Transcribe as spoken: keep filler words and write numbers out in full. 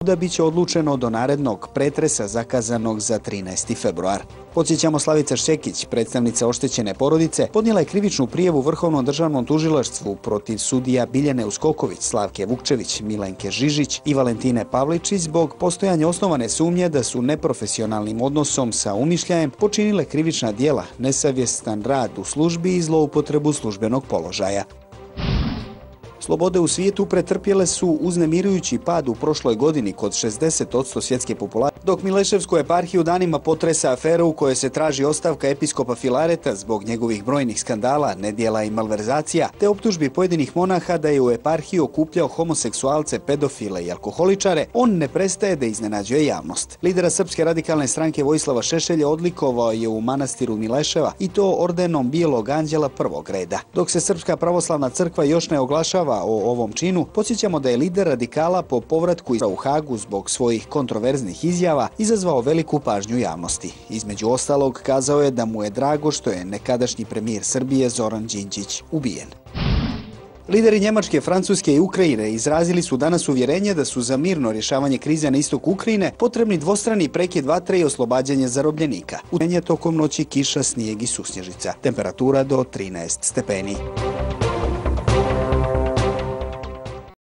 da biće odlučeno do narednog pretresa zakazanog za trinaesti februar. Podsjećamo, Slavica Šćekić, predstavnica oštećene porodice, podnijela je krivičnu prijavu Vrhovnom državnom tužilaštvu protiv sudija Biljane Uskoković, Slavke Vukčević, Milenke Žižić i Valentine Pavličić zbog postojanja osnovane sumnje da su neprofesionalnim odnosom sa umišljajem počinile krivična djela, nesavjestan rad u službi i zloupotrebu službenog položaja. Slobode u svijetu pretrpjele su uznemirujući pad u prošloj godini kod šezdeset posto svjetske populacije, dok Mileševsku eparhiju danima potresa afera u kojoj se traži ostavka episkopa Filareta zbog njegovih brojnih skandala, nedjela i malverzacija, te optužbi pojedinih monaha da je u eparhiju okupljao homoseksualce, pedofile i alkoholičare, on ne prestaje da iznenađuje javnost. Lidera Srpske radikalne stranke Vojislava Šešelja odlikovao je u manastiru Mileševa i to ordenom Bijelog anđela prvog reda. Dok se Srpska pravoslavna crkva još ne oglašava o ovom činu, podsjećamo da je lider radikala po povratku u Hagu zbog svojih kontroverznih izjava izazvao veliku pažnju javnosti. Između ostalog, kazao je da mu je drago što je nekadašnji premijer Srbije Zoran Đinđić ubijen. Lideri Njemačke, Francuske i Ukrajine izrazili su danas uvjerenje da su za mirno rješavanje krize na istoku Ukrajine potrebni dvostrani prekid vatre i oslobađanje zarobljenika. U tokom noći kiša, snijeg i susnježica. Temperatura do trinaest stepeni.